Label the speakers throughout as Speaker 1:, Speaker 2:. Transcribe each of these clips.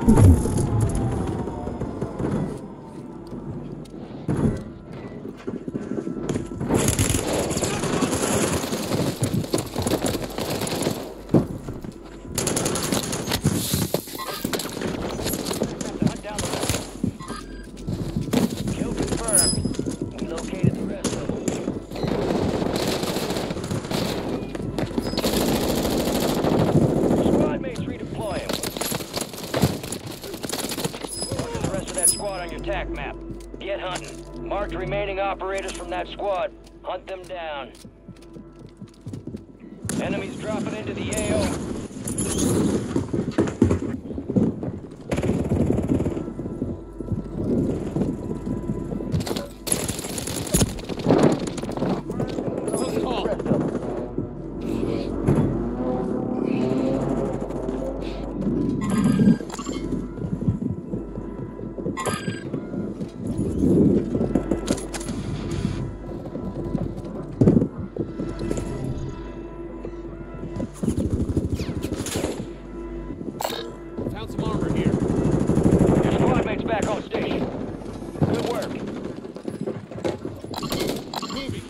Speaker 1: Attack map. Get hunting. Mark the remaining operators from that squad. Hunt them down. Enemies dropping into the AO.
Speaker 2: Found some armor here.
Speaker 1: Your squad mate's back on station. Good work.
Speaker 2: Moving.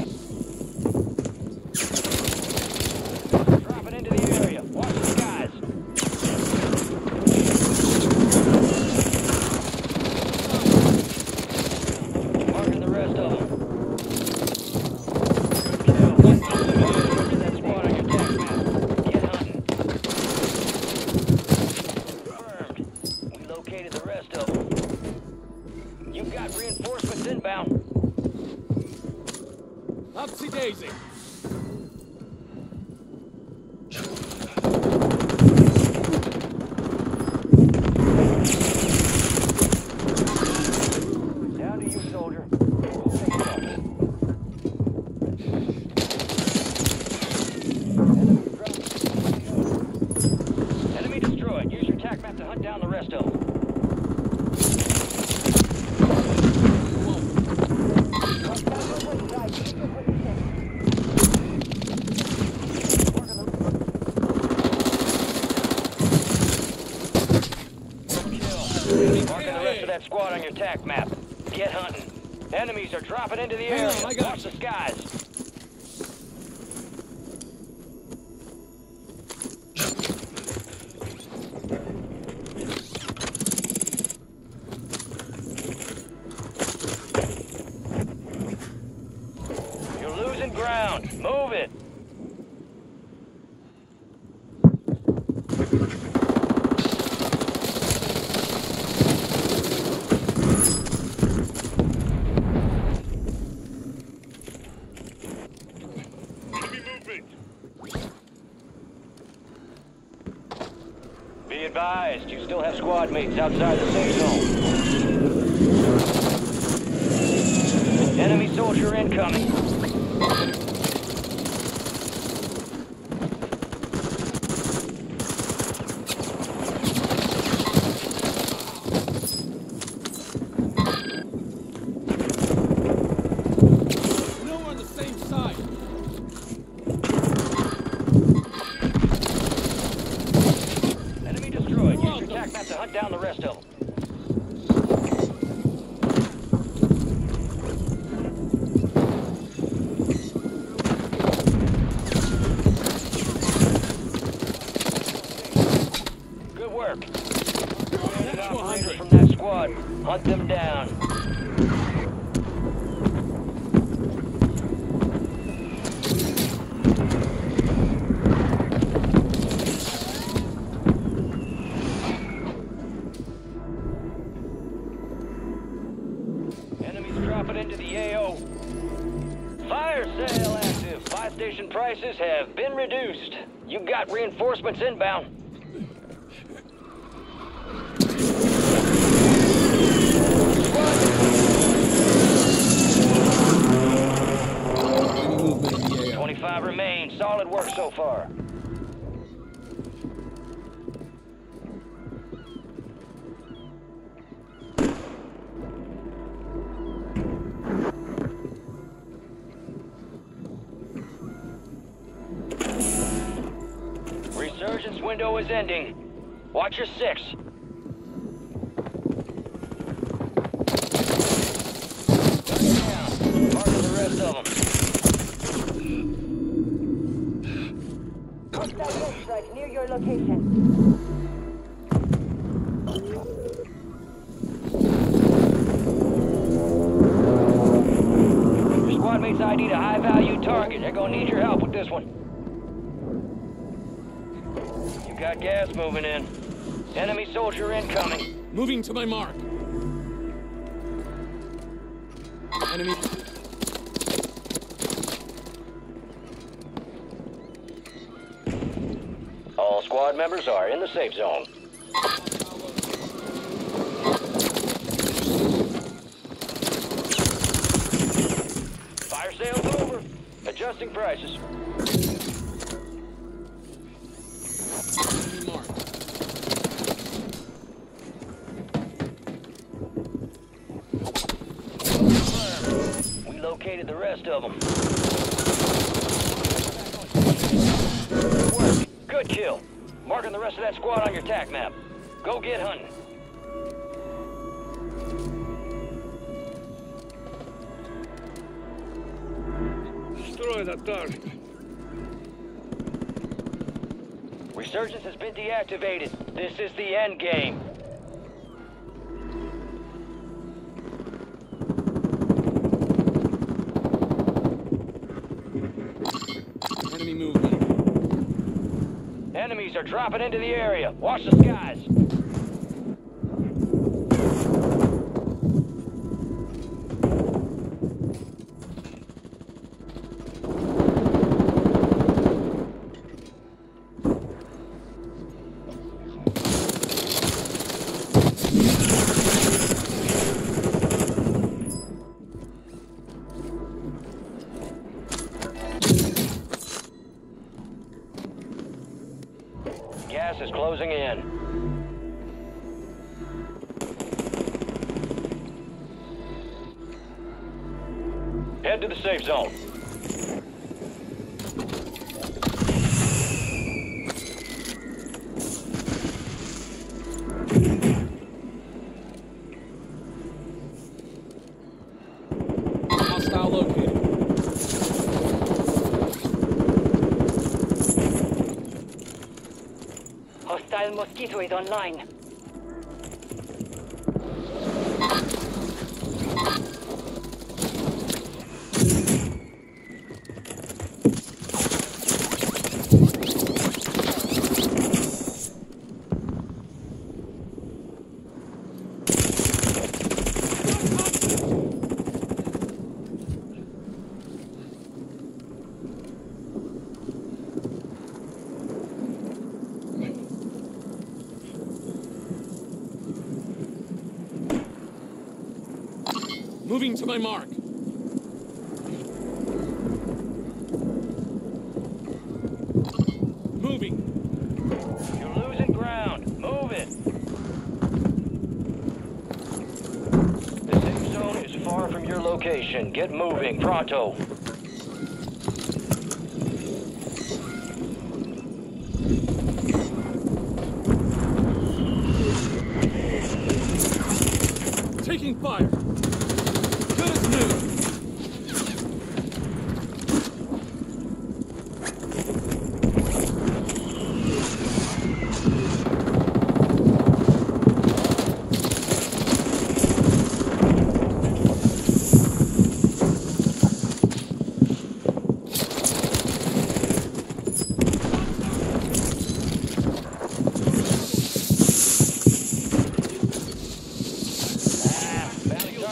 Speaker 1: Dropping into the area. Watch the skies. Marking the rest of them. Good kill. That squad on your attack map. Get hunting. Confirmed. We located the rest of them. You've got reinforcements inbound.
Speaker 2: Upsy daisy.
Speaker 1: Down to you, soldier. Enemy destroyed. Use your attack map to hunt down the rest of them. Marking the rest of that squad on your attack map. Get hunting. Enemies are dropping into the area.
Speaker 2: I got
Speaker 1: Watch the skies. You're losing ground. Move it. Be advised, you still have squad mates outside the safe zone. Enemy soldier incoming.
Speaker 2: No, we're on the same side.
Speaker 1: Enemy destroyed. Use your attack map to hunt down the rest of them. Good work. Remaining operators from that squad. Hunt them down. Enemies dropping into the AO. Fire sale active. Buy station prices have been reduced. You've got reinforcements inbound.
Speaker 2: Any movement in the AO.
Speaker 1: 25 remain. Solid work so far. Resurgence window is ending. Watch your 6.
Speaker 3: Hostile airstrike near your location.
Speaker 1: Your squad mates ID'd a high-value target. They're gonna need your help with this one. You got gas moving in. Enemy soldier incoming.
Speaker 2: Moving to my mark. Enemy.
Speaker 1: All squad members are in the safe zone. Fire sale's over. Adjusting prices.
Speaker 2: Enemy mark.
Speaker 1: We located the rest of them. Good work. Good kill. Marking the rest of that squad on your TAC map. Go get hunting.
Speaker 4: Destroy that target.
Speaker 1: Resurgence has been deactivated. This is the end game.
Speaker 2: Enemy movement.
Speaker 1: Enemies are dropping into the area. Watch the skies. Gas is closing in. Head to the safe zone.
Speaker 2: Hostile located.
Speaker 3: Hostile Mosquito is online.
Speaker 2: Moving to my mark. Moving.
Speaker 1: You're losing ground. Move it. The safe zone is far from your location. Get moving. Pronto.
Speaker 2: Taking fire. Good as new.
Speaker 1: Value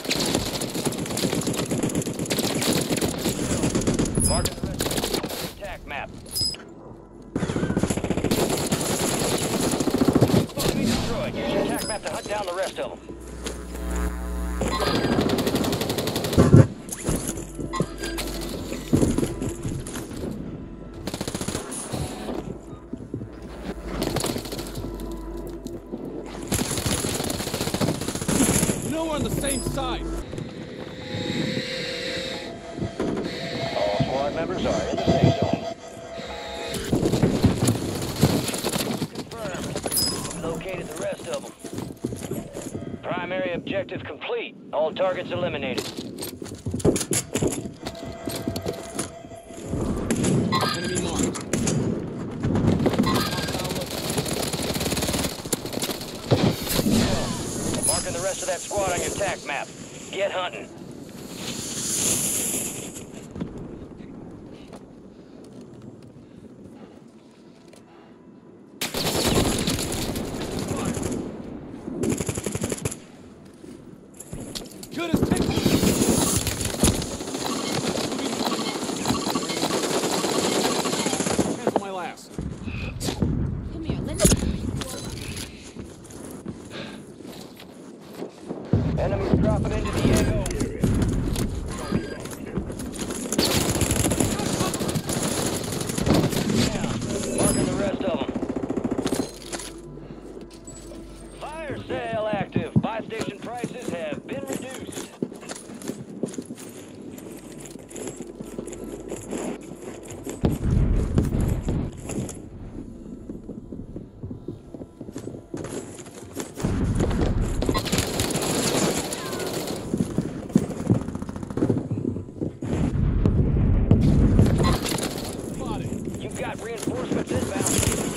Speaker 1: Marking the rest of the attack map. Enemy destroyed. Use your attack map to hunt down the rest of them.
Speaker 2: No, we're on the same side.
Speaker 1: All squad members are in the safe zone. Confirmed. Located the rest of them. Primary objective complete. All targets eliminated.
Speaker 2: Enemy marked.
Speaker 1: Marking the rest of that squad on your attack map. Get hunting.
Speaker 2: Good as picked. Cancel my last.
Speaker 5: Come here, let me.
Speaker 1: Enemies dropping into the AO. Yeah, marking the rest of them. Fire sale active. Buy station prices have been reduced.
Speaker 2: Spotted.
Speaker 1: You've got reinforcements inbound.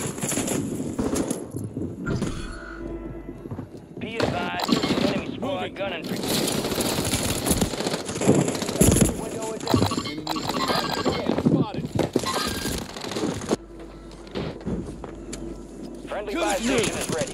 Speaker 1: Be advised, enemy squad
Speaker 2: Moving.
Speaker 1: gunning for you. Window is open.
Speaker 2: Spotted.
Speaker 1: Friendly
Speaker 2: Good
Speaker 1: buy
Speaker 2: as new.
Speaker 1: station is ready.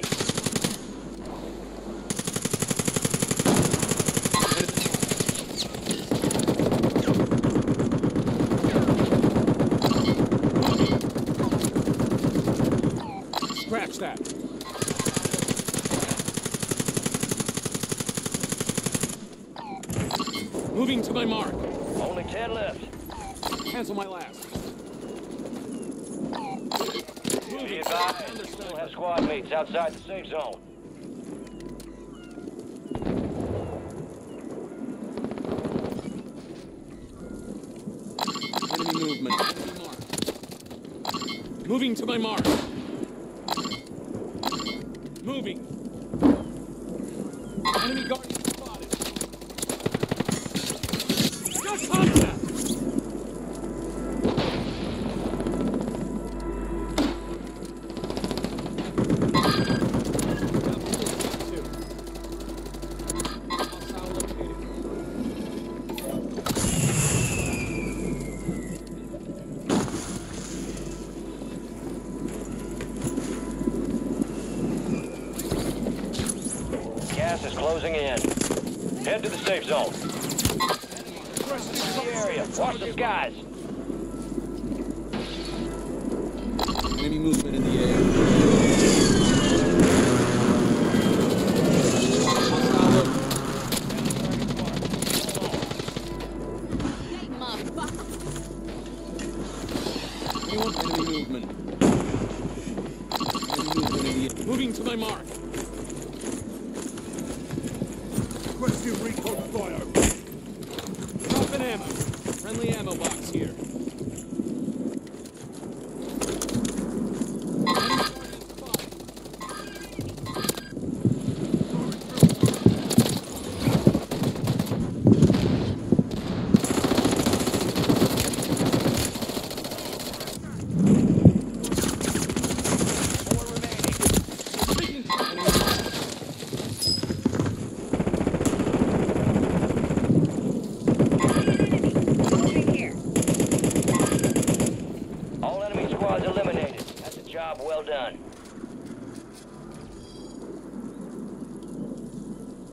Speaker 2: Scratch that. Moving to my mark.
Speaker 1: Only 10 left.
Speaker 2: Cancel my last.
Speaker 1: Be
Speaker 2: Moving.
Speaker 1: advised, you still have squad mates outside the safe zone.
Speaker 2: Enemy movement. Enemy mark. Moving to my mark. Moving. Enemy guardian spotted. Got contact! Hostile located.
Speaker 1: Gas is closing in. Head to the safe zone. The area. Watch the skies.
Speaker 2: Enemy movement in the air. Hostile located.
Speaker 5: Hey, motherfucker.
Speaker 2: Anyone? Enemy movement. Enemy movement in the air. Moving to my mark.
Speaker 4: Requesting recon fire.
Speaker 2: Dropping ammo. Friendly ammo box here.
Speaker 1: All enemy squads eliminated. That's a job well done.